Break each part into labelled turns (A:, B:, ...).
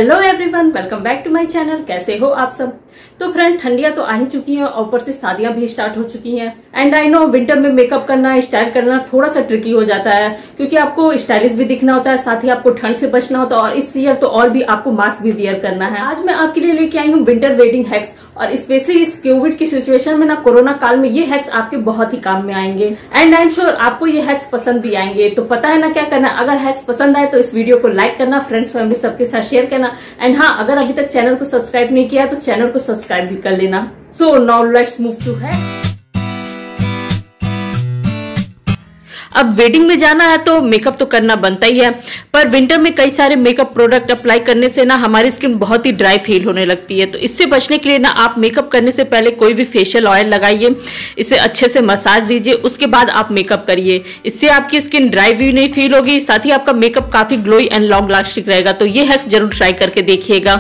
A: Hello everyone, welcome back to my channel. कैसे हो आप सब। तो फ्रेंड, ठंडियां तो आ ही चुकी हैं और ऊपर से शादियां भी स्टार्ट हो चुकी हैं। एंड आई नो विंटर में मेकअप करना, स्टाइल करना थोड़ा सा ट्रिकी हो जाता है, क्योंकि आपको स्टाइलिश भी दिखना होता है, साथ ही आपको ठंड से बचना होता है और इस ईयर तो और भी आपको मास्क भी वियर करना है। आज मैं आपके लिए लेके आई हूँ विंटर वेडिंग हैक्स, और स्पेशली इस कोविड की सिचुएशन में ना, कोरोना काल में ये हैक्स आपके बहुत ही काम में आएंगे। एंड आई एम श्योर आपको ये हैक्स पसंद भी आएंगे। तो पता है ना क्या करना। अगर हैक्स पसंद आए तो इस वीडियो को लाइक करना, फ्रेंड्स फैमिली सबके साथ शेयर करना। एंड हाँ, अगर अभी तक चैनल को सब्सक्राइब नहीं किया तो चैनल को सब्सक्राइब भी कर लेना। So now let's move to hacks. अब वेडिंग में जाना है तो मेकअप तो करना बनता ही है, पर विंटर में कई सारे मेकअप प्रोडक्ट अप्लाई करने से ना हमारी स्किन बहुत ही ड्राई फील होने लगती है। तो इससे बचने के लिए ना आप मेकअप करने से पहले कोई भी फेशियल ऑयल लगाइए, इसे अच्छे से मसाज दीजिए, उसके बाद आप मेकअप करिए। इससे आपकी स्किन ड्राई भी नहीं फील होगी, साथ ही आपका मेकअप काफी ग्लोई एंड लॉन्ग लास्टिंग रहेगा। तो ये हैक्स जरूर ट्राई करके देखिएगा।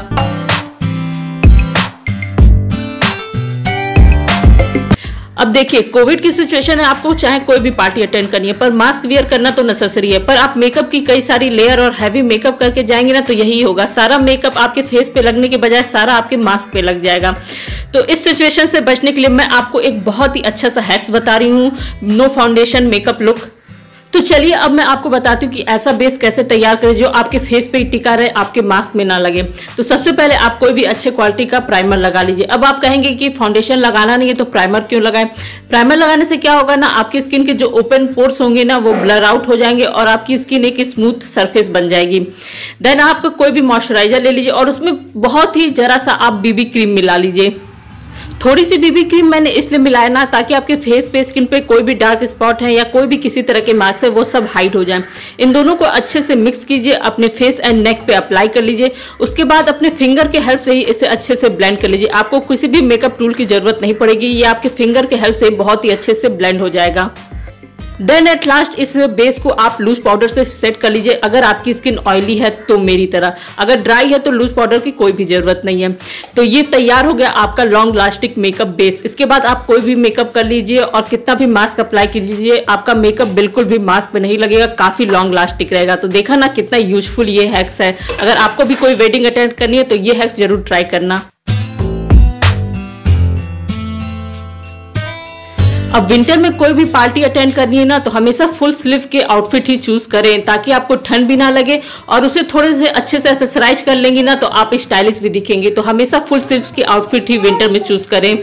A: अब देखिए, कोविड की सिचुएशन है, आपको चाहे कोई भी पार्टी अटेंड करनी है पर मास्क वियर करना तो नेसेसरी है। पर आप मेकअप की कई सारी लेयर और हैवी मेकअप करके जाएंगे ना, तो यही होगा, सारा मेकअप आपके फेस पे लगने के बजाय सारा आपके मास्क पे लग जाएगा। तो इस सिचुएशन से बचने के लिए मैं आपको एक बहुत ही अच्छा सा हैक्स बता रही हूँ, नो फाउंडेशन मेकअप लुक। तो चलिए अब मैं आपको बताती हूँ कि ऐसा बेस कैसे तैयार करें जो आपके फेस पे ही टिका रहे, आपके मास्क में ना लगे। तो सबसे पहले आप कोई भी अच्छे क्वालिटी का प्राइमर लगा लीजिए। अब आप कहेंगे कि फाउंडेशन लगाना नहीं है तो प्राइमर क्यों लगाएं। प्राइमर लगाने से क्या होगा ना, आपकी स्किन के जो ओपन पोर्स होंगे ना वो ब्लर आउट हो जाएंगे और आपकी स्किन एक स्मूथ सरफेस बन जाएगी। देन आप कोई भी मॉइस्चराइजर ले लीजिए और उसमें बहुत ही जरा सा आप बीबी क्रीम मिला लीजिए। थोड़ी सी बीबी क्रीम मैंने इसलिए मिलाया ना, ताकि आपके फेस पे, स्किन पे कोई भी डार्क स्पॉट है या कोई भी किसी तरह के मार्क्स है वो सब हाइड हो जाए। इन दोनों को अच्छे से मिक्स कीजिए, अपने फेस एंड नेक पे अप्लाई कर लीजिए। उसके बाद अपने फिंगर के हेल्प से ही इसे अच्छे से ब्लेंड कर लीजिए। आपको किसी भी मेकअप टूल की जरूरत नहीं पड़ेगी, ये आपके फिंगर के हेल्प से बहुत ही अच्छे से ब्लेंड हो जाएगा। देन एट लास्ट इस बेस को आप लूज पाउडर से सेट कर लीजिए। अगर आपकी स्किन ऑयली है तो मेरी तरह, अगर ड्राई है तो लूज पाउडर की कोई भी जरूरत नहीं है। तो ये तैयार हो गया आपका लॉन्ग लास्टिक मेकअप बेस। इसके बाद आप कोई भी मेकअप कर लीजिए और कितना भी मास्क अप्लाई कीजिए, आपका मेकअप बिल्कुल भी मास्क पे नहीं लगेगा, काफी लॉन्ग लास्टिक रहेगा। तो देखा ना कितना यूजफुल ये हैक्स है। अगर आपको भी कोई वेडिंग अटेंड करनी है तो ये हैक्स जरूर ट्राई करना। अब विंटर में कोई भी पार्टी अटेंड करनी है ना, तो हमेशा फुल स्लीव के आउटफिट ही चूज करें, ताकि आपको ठंड भी ना लगे और उसे थोड़े से अच्छे से एक्सेसराइज कर लेंगे ना तो आप स्टाइलिश भी दिखेंगे। तो हमेशा फुल स्लीव्स के आउटफिट ही विंटर में चूज करें।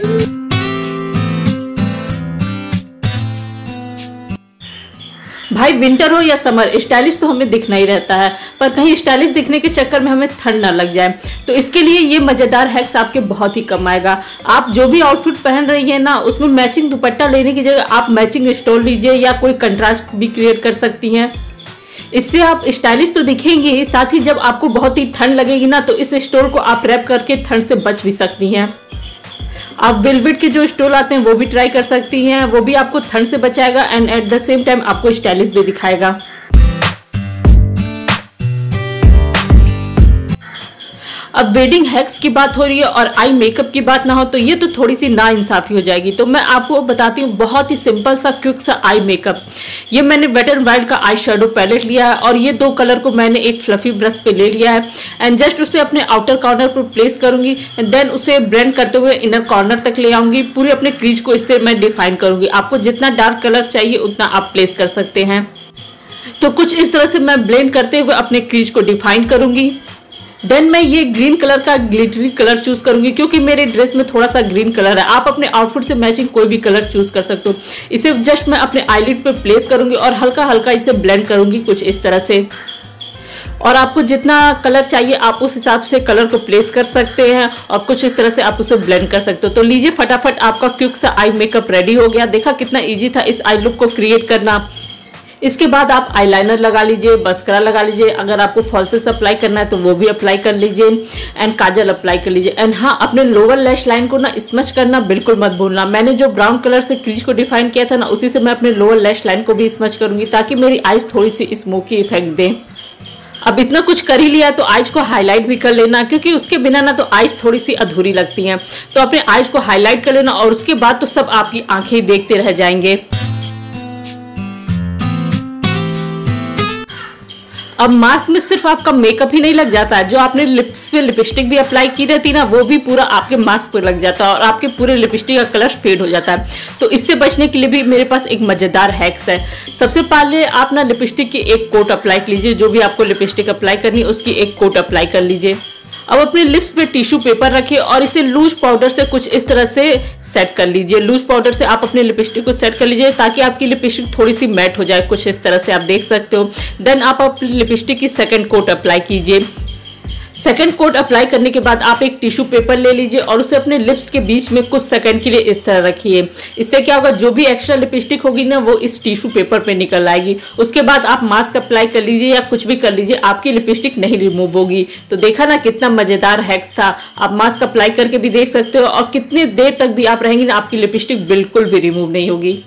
A: भाई विंटर हो या समर, स्टाइलिश तो हमें दिखना ही रहता है, पर कहीं स्टाइलिश दिखने के चक्कर में हमें ठंड ना लग जाए। तो इसके लिए ये मजेदार हैक्स आपके बहुत ही कम आएगा। आप जो भी आउटफिट पहन रही है ना, उसमें मैचिंग दुपट्टा लेने की जगह आप मैचिंग स्टोल लीजिए या कोई कंट्रास्ट भी क्रिएट कर सकती हैं। इससे आप स्टाइलिश तो दिखेंगे, साथ ही जब आपको बहुत ही ठंड लगेगी ना तो इस स्टोल को आप रैप करके ठंड से बच भी सकती हैं। आप वेलवेट के जो स्टोल आते हैं वो भी ट्राई कर सकती हैं, वो भी आपको ठंड से बचाएगा and at the same time आपको स्टाइलिश भी दिखाएगा। अब वेडिंग हैक्स की बात हो रही है और आई मेकअप की बात ना हो तो ये तो थोड़ी सी नाइंसाफी हो जाएगी। तो मैं आपको बताती हूँ बहुत ही सिंपल सा क्विक सा आई मेकअप। ये मैंने वेट एंड वाइल्ड का आई शेडो पैलेट लिया है और ये दो कलर को मैंने एक फ्लफी ब्रश पे ले लिया है एंड जस्ट उसे अपने आउटर कॉर्नर पर प्लेस करूंगी एंड देन उसे ब्लेंड करते हुए इनर कॉर्नर तक ले आऊंगी। पूरे अपने क्रीज को इससे मैं डिफाइन करूंगी। आपको जितना डार्क कलर चाहिए उतना आप प्लेस कर सकते हैं। तो कुछ इस तरह से मैं ब्लेंड करते हुए अपने क्रीज को डिफाइन करूंगी। देन मैं ये ग्रीन कलर का ग्लिटरी कलर चूज करूंगी, क्योंकि मेरे ड्रेस में थोड़ा सा ग्रीन कलर है। आप अपने आउटफिट से मैचिंग कोई भी कलर चूज कर सकते हो। इसे जस्ट मैं अपने आईलिड पे प्लेस करूंगी और हल्का हल्का इसे ब्लेंड करूंगी कुछ इस तरह से। और आपको जितना कलर चाहिए आप उस हिसाब से कलर को प्लेस कर सकते हैं और कुछ इस तरह से आप उसे ब्लेंड कर सकते हो। तो लीजिए फटाफट आपका क्विक सा आई मेकअप रेडी हो गया। देखा कितना ईजी था इस आई लुक को क्रिएट करना। इसके बाद आप आईलाइनर लगा लीजिए, मस्करा लगा लीजिए, अगर आपको फॉल्सेस अप्लाई करना है तो वो भी अप्लाई कर लीजिए एंड काजल अप्लाई कर लीजिए। एंड हाँ, अपने लोअर लैश लाइन को ना स्मच करना बिल्कुल मत भूलना। मैंने जो ब्राउन कलर से क्रीज को डिफाइन किया था ना, उसी से मैं अपने लोअर लैश लाइन को भी स्मच करूंगी, ताकि मेरी आईज थोड़ी सी स्मोकी इफेक्ट दें। अब इतना कुछ कर ही लिया तो आईज को हाईलाइट भी कर लेना, क्योंकि उसके बिना ना तो आईज थोड़ी सी अधूरी लगती हैं। तो अपने आईज को हाईलाइट कर लेना और उसके बाद तो सब आपकी आंखें देखते रह जाएंगे। अब मास्क में सिर्फ आपका मेकअप ही नहीं लग जाता है, जो आपने लिप्स पे लिपस्टिक भी अप्लाई की रहती ना, वो भी पूरा आपके मास्क पे लग जाता है और आपके पूरे लिपस्टिक का कलर फेड हो जाता है। तो इससे बचने के लिए भी मेरे पास एक मजेदार हैक्स है। सबसे पहले आप ना लिपस्टिक की एक कोट अप्लाई कर लीजिए, जो भी आपको लिपस्टिक अप्लाई करनी है उसकी एक कोट अप्लाई कर लीजिए। अब अपने लिप्स पे टिश्यू पेपर रखिए और इसे लूज पाउडर से कुछ इस तरह से सेट कर लीजिए। लूज पाउडर से आप अपने लिपस्टिक को सेट कर लीजिए ताकि आपकी लिपस्टिक थोड़ी सी मैट हो जाए, कुछ इस तरह से आप देख सकते हो। देन आप अपनी लिपस्टिक की सेकंड कोट अप्लाई कीजिए। सेकंड कोट अप्लाई करने के बाद आप एक टिश्यू पेपर ले लीजिए और उसे अपने लिप्स के बीच में कुछ सेकंड के लिए इस तरह रखिए। इससे क्या होगा, जो भी एक्स्ट्रा लिपस्टिक होगी ना वो इस टिश्यू पेपर पे निकल आएगी। उसके बाद आप मास्क अप्लाई कर लीजिए या कुछ भी कर लीजिए, आपकी लिपस्टिक नहीं रिमूव होगी। तो देखा ना कितना मजेदार हैक्स था। आप मास्क अप्लाई करके भी देख सकते हो और कितनी देर तक भी आप रहेंगे ना, आपकी लिपस्टिक बिल्कुल भी रिमूव नहीं होगी।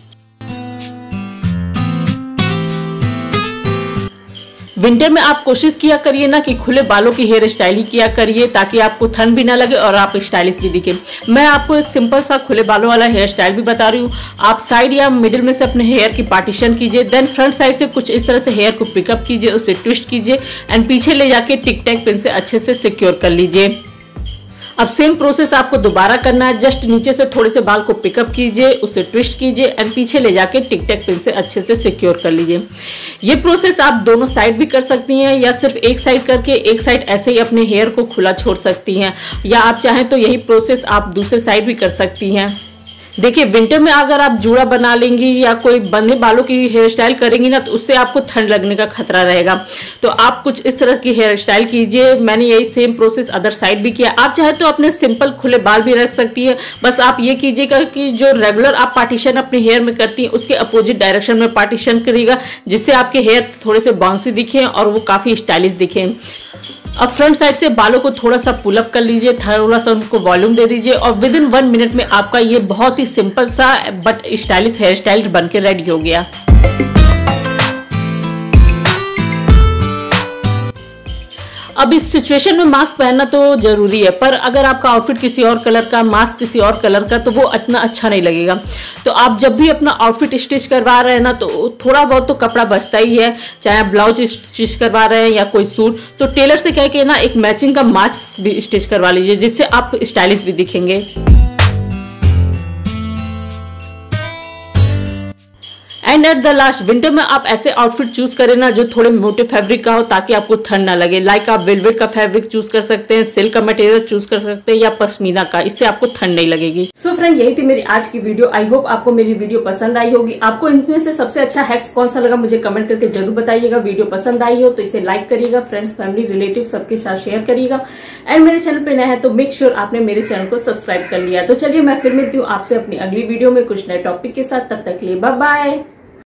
A: विंटर में आप कोशिश किया करिए ना कि खुले बालों की हेयर स्टाइल ही किया करिए ताकि आपको ठंड भी ना लगे और आप स्टाइलिश भी दिखे। मैं आपको एक सिंपल सा खुले बालों वाला हेयर स्टाइल भी बता रही हूँ। आप साइड या मिडिल में से अपने हेयर की पार्टीशन कीजिए, देन फ्रंट साइड से कुछ इस तरह से हेयर को पिकअप कीजिए, उसे ट्विस्ट कीजिए एंड पीछे ले जाके टिक टैक पिन से अच्छे से सिक्योर कर लीजिए। अब सेम प्रोसेस आपको दोबारा करना है। जस्ट नीचे से थोड़े से बाल को पिकअप कीजिए, उसे ट्विस्ट कीजिए एंड पीछे ले जाके टिक टैक पिन से अच्छे से सिक्योर कर लीजिए। ये प्रोसेस आप दोनों साइड भी कर सकती हैं या सिर्फ एक साइड करके एक साइड ऐसे ही अपने हेयर को खुला छोड़ सकती हैं, या आप चाहें तो यही प्रोसेस आप दूसरे साइड भी कर सकती हैं। देखिए विंटर में अगर आप जूड़ा बना लेंगी या कोई बंधे बालों की हेयर स्टाइल करेंगी ना, तो उससे आपको ठंड लगने का खतरा रहेगा। तो आप कुछ इस तरह की हेयर स्टाइल कीजिए। मैंने यही सेम प्रोसेस अदर साइड भी किया। आप चाहे तो अपने सिंपल खुले बाल भी रख सकती है। बस आप ये कीजिएगा कि जो रेगुलर आप पार्टीशन अपने हेयर में करती हैं उसके अपोजिट डायरेक्शन में पार्टीशन करिएगा, जिससे आपके हेयर थोड़े से बाउंसी दिखे और वो काफी स्टाइलिश दिखे। अब फ्रंट साइड से बालों को थोड़ा सा पुल अप कर लीजिए, थोड़ा सा उनको वॉल्यूम दे दीजिए और विद इन 1 मिनट में आपका ये बहुत ही सिंपल सा बट स्टाइलिश हेयर स्टाइल बनके रेडी हो गया। अब इस सिचुएशन में मास्क पहनना तो जरूरी है, पर अगर आपका आउटफिट किसी और कलर का, मास्क किसी और कलर का, तो वो इतना अच्छा नहीं लगेगा। तो आप जब भी अपना आउटफिट स्टिच करवा रहे हैं ना, तो थोड़ा बहुत तो कपड़ा बचता ही है। चाहे आप ब्लाउज स्टिच करवा रहे हैं या कोई सूट, तो टेलर से कह के ना एक मैचिंग का मास्क भी स्टिच करवा लीजिए, जिससे आप स्टाइलिश भी दिखेंगे। And at the last, winter में आप ऐसे आउटफिट चूज करें ना जो थोड़े मोटे फैब्रिक का हो ताकि आपको ठंड ना लगे। लाइक आप वेलवेट का फैब्रिक चूज कर सकते हैं, सिल्क का मटेरियल चूज कर सकते हैं या पश्मीना का, इससे आपको ठंड नहीं लगेगी। सो फ्रेंड, यही थी मेरी आज की वीडियो। आई होप आपको मेरी वीडियो पसंद आई होगी। आपको इनमें से सबसे अच्छा हैक्स कौन सा लगा मुझे कमेंट करके जरूर बताइएगा। वीडियो पसंद आई हो तो इसे लाइक करिएगा, फ्रेंड्स, फैमिली, रिलेटिव सबके साथ शेयर करिएगा। एंड मेरे चैनल पे नया है तो मेक श्योर आपने मेरे चैनल को सब्सक्राइब कर लिया। तो चलिए मैं फिर मिलती हूँ आपसे अपनी अगली वीडियो में कुछ नए टॉपिक के साथ। तब तक के लिए बाय बाय।